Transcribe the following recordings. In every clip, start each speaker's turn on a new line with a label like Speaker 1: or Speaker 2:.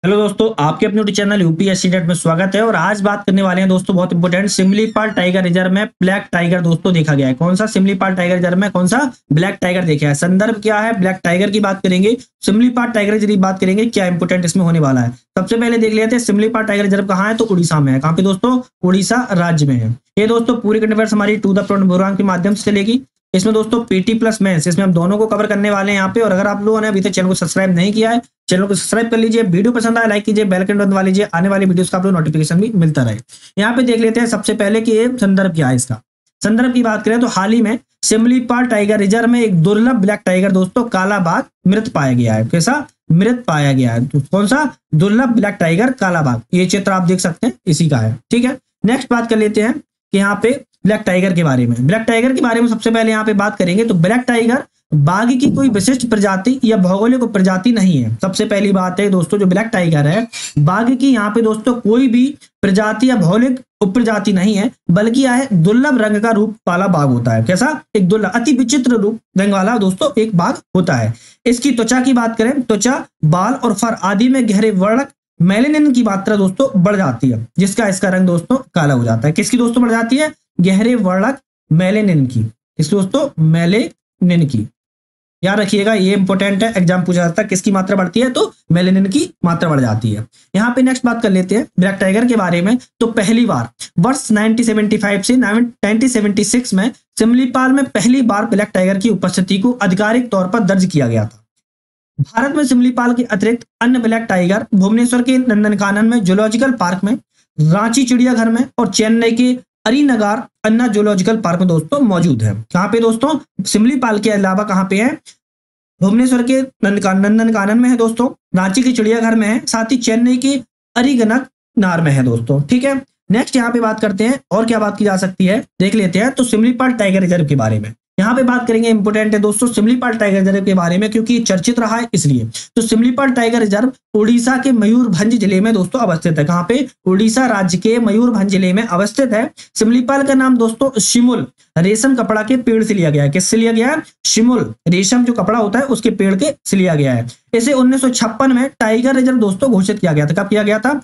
Speaker 1: Hello दोस्तों, आपके अपने यूट्यूब चैनल यूपीएससी नेट में स्वागत है। और आज बात करने वाले हैं दोस्तों बहुत इंपॉर्टेंट सिमलीपाल टाइगर रिजर्व में ब्लैक टाइगर दोस्तों देखा गया है। कौन सा सिमलीपाल टाइगर रिजर्व में कौन सा ब्लैक टाइगर देखा है। संदर्भ क्या है, ब्लैक टाइगर की बात करेंगे, सिमलीपाल टाइगर रिजर्व की बात करेंगे, क्या इंपोर्टेंट इसमें होने वाला है। सबसे पहले देख लेते हैं सिमलीपाल टाइगर रिजर्व कहाँ है, तो उड़ीसा में है। कहाँ पे दोस्तों, उड़ीसा राज्य में है। ये दोस्तों पूरी कंटेंट हमारी टू द पॉइंट प्रोग्राम के माध्यम से चलेगी। इसमें दोस्तों पीटी प्लस मेंस, इसमें हम दोनों को कवर करने वाले हैं यहाँ पे। और अगर आप लोगों ने अभी तक चैनल को सब्सक्राइब नहीं किया है, चैनल को सब्सक्राइब कर लीजिए। वीडियो पसंद आए लाइक कीजिए, बेल आइकन दबा लीजिए, आने वाली वीडियोस का आप लोग नोटिफिकेशन भी मिलता रहे। यहाँ पे देख लेते हैं सबसे पहले कि ये संदर्भ क्या है। इसका संदर्भ की बात करें तो हाल ही में सिमलीपाल टाइगर रिजर्व में एक दुर्लभ ब्लैक टाइगर दोस्तों काला बाघ मृत पाया गया है। कैसा मृत पाया गया है, तो कौन सा दुर्लभ ब्लैक टाइगर काला बाघ, ये चित्र आप देख सकते हैं इसी का है। ठीक है, नेक्स्ट बात कर लेते हैं कि यहाँ पे ब्लैक टाइगर के बारे में। ब्लैक टाइगर के बारे में सबसे पहले यहाँ पे बात करेंगे तो ब्लैक टाइगर बाघ की कोई विशिष्ट प्रजाति या भौगोलिक प्रजाति नहीं है। सबसे पहली बात है दोस्तों, जो ब्लैक टाइगर है बाघ की यहाँ पे दोस्तों कोई भी प्रजाति या भौगोलिक उपप्रजाति नहीं है, बल्कि यह है दुर्लभ रंग का रूप वाला बाघ होता है। कैसा, एक दुर्लभ अति विचित्र रूप रंग वाला दोस्तों एक बाघ होता है। इसकी त्वचा की बात करें, त्वचा बाल और फर आदि में गहरे वर्णक मेलेनिन की मात्रा दोस्तों बढ़ जाती है, जिसका इसका रंग दोस्तों काला हो जाता है। किसकी दोस्तों बढ़ जाती है, गहरे वर्णक मेलेनिन की। किस दोस्तों, मेलेनिन की। याद रखिएगा, ये इंपॉर्टेंट है, एग्जाम पूछा जाता है किसकी मात्रा बढ़ती है, तो मेलेनिन की मात्रा बढ़ जाती है। यहाँ पे नेक्स्ट बात कर लेते हैं ब्लैक टाइगर के बारे में। तो पहली बार वर्ष 1975 से 1976 में सिमलीपाल में पहली बार ब्लैक टाइगर की उपस्थिति को आधिकारिक तौर पर दर्ज किया गया था। भारत में सिमलीपाल के अतिरिक्त अन्य ब्लैक टाइगर भुवनेश्वर के नंदनकानन में, जूलॉजिकल पार्क में, रांची चिड़ियाघर में और चेन्नई के अरीनगर अन्ना जूलॉजिकल पार्क में दोस्तों मौजूद है। कहाँ पे दोस्तों, सिमलीपाल के अलावा कहाँ पे है, भुवनेश्वर के नंदनकानन में है दोस्तों, रांची के चिड़ियाघर में है, साथ ही चेन्नई के अरीगनर में है दोस्तों। ठीक है, नेक्स्ट यहाँ पे बात करते हैं और क्या बात की जा सकती है देख लेते हैं। तो सिमलीपाल टाइगर रिजर्व के बारे में यहाँ पे बात करेंगे, इंपोर्टेंट है दोस्तों सिमलीपाल टाइगर रिजर्व के बारे में, क्योंकि चर्चित रहा है इसलिए। तो सिमलीपाल टाइगर रिजर्व उड़ीसा के मयूरभंज जिले में दोस्तों अवस्थित है। कहाँ पे, उड़ीसा राज्य के मयूरभंज जिले में अवस्थित है। सिमलीपाल का नाम दोस्तों शिमुल रेशम कपड़ा के पेड़ से लिया गया है। किससे लिया गया है, शिमुल रेशम जो कपड़ा होता है उसके पेड़ के से लिया गया है। इसे 1956 में टाइगर रिजर्व दोस्तों घोषित किया गया था। कब किया गया था,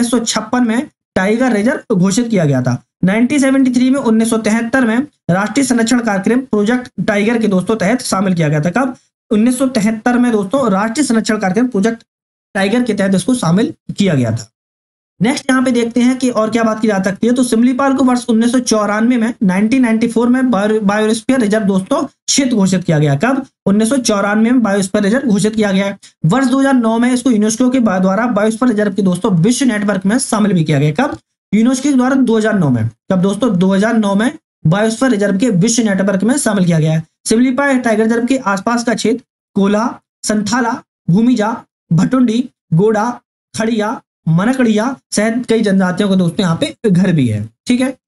Speaker 1: 1956 में टाइगर रिजर्व घोषित किया गया था। 1973 में 1973 में राष्ट्रीय संरक्षण कार्यक्रम प्रोजेक्ट टाइगर के दोस्तों तहत शामिल किया गया था। कब, 1973 में दोस्तों राष्ट्रीय संरक्षण कार्यक्रम प्रोजेक्ट टाइगर के तहत इसको शामिल किया गया था। नेक्स्ट यहाँ पे देखते हैं कि और क्या बात की जा सकती है। तो सिमलीपाल को वर्ष 1994 में 1994 में बायोस्फीयर रिजर्व दोस्तों क्षेत्र घोषित किया गया। कब, 1994 में बायोस्फीयर रिजर्व घोषित किया गया। वर्ष 2009 में इसको यूनेस्को के द्वारा बायोस्फीयर रिजर्व के दोस्तों विश्व नेटवर्क में शामिल भी किया गया। कब, यूनेस्को के द्वारा 2009 में। कब दोस्तों, 2009 में बायोस्फीयर रिजर्व के विश्व नेटवर्क में शामिल किया गया है। सिमलीपाल टाइगर रिजर्व के आसपास का क्षेत्र कोल्हा, संथाला, भूमिजा, भटुंडी, गोडा, खड़िया, मनकड़िया सहित कई जनजातियों को दोस्तों यहाँ पे घर भी है। ठीक है,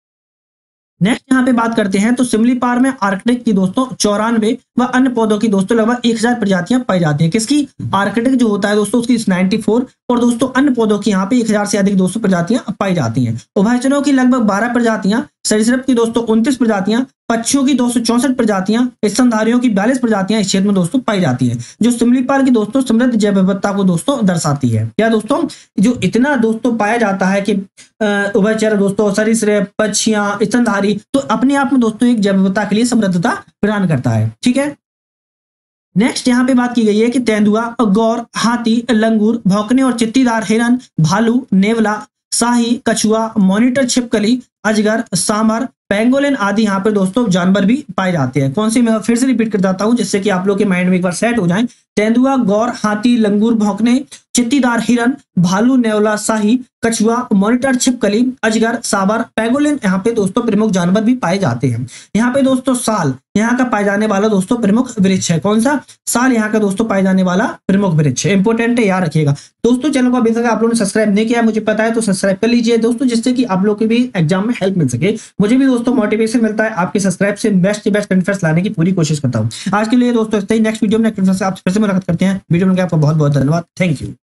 Speaker 1: नेक्स्ट यहाँ पे बात करते हैं। तो सिमलीपाल में आर्कटिक की दोस्तों 94 व अन्य पौधों की दोस्तों लगभग 1000 प्रजातियां पाई जाती हैं। किसकी, आर्कटिक जो होता है दोस्तों उसकी 94 और दोस्तों अन्य पौधों की यहाँ पे 1000 से अधिक दोस्तों प्रजातियां पाई जाती हैं। उभयचरों की लगभग 12 प्रजातियां, सरीसृप की दोस्तों 29 प्रजातियां, पक्षियों की 264 प्रजातियां, स्तनधारियों की 42 प्रजातियां इस क्षेत्र में दोस्तों पाई जाती हैं, जो सिमलीपाल की दोस्तों समृद्ध जैव विविधता को दोस्तों दर्शाती है। क्या दोस्तों, जो इतना दोस्तों पाया जाता है कि उभयचर दोस्तों, सरीसृप, पक्षियां, स्तनधारी, तो अपने आप में दोस्तों एक जैव विविधता के लिए समृद्धता प्रदान करता है। ठीक है, नेक्स्ट यहाँ पे बात की गई है कि तेंदुआ, गौर, हाथी, लंगूर, भौंकने और चित्तीदार हिरन, भालू, नेवला, शाही, कछुआ, मॉनिटर छिपकली, अजगर, सांबर, पेंगोलिन आदि यहाँ पे दोस्तों जानवर भी पाए जाते हैं। कौन से, मैं फिर से रिपीट कर देता हूँ जिससे कि आप लोग के माइंड में एक बार सेट हो जाए। तेंदुआ, गौर, हाथी, लंगूर, भौंकने, चित्तीदार हिरन, भालू, नेवला, शाही, कछुआ, मॉनिटर छिपकली, अजगर, सांबर, पेंगोलिन यहाँ पे दोस्तों प्रमुख जानवर भी पाए जाते हैं। यहाँ पे दोस्तों साल यहाँ का पाए जाने वाला दोस्तों प्रमुख वृक्ष है। कौन सा, साल यहाँ का दोस्तों पाए जाने वाला प्रमुख वृक्ष है। इंपॉर्टेंट है, याद रखिएगा दोस्तों। चैनल को अभी तक आप लोगों ने सब्सक्राइब नहीं किया, मुझे पता है, तो सब्सक्राइब कर लीजिए दोस्तों, जिससे कि आप लोग के भी एग्जाम में हेल्प मिल सके। मुझे भी दोस्तों मोटिवेशन मिलता है, आपके सब्सक्राइब से बेस्ट कंटेंट्स लाने की पूरी कोशिश करता हूँ। आज के लिए दोस्तों इतना ही, नेक्स्ट वीडियो में नेक्स्ट कंटेंट से आपसे फिर से मुलाकात करते हैं। वीडियो में आपका बहुत बहुत धन्यवाद, थैंक यू।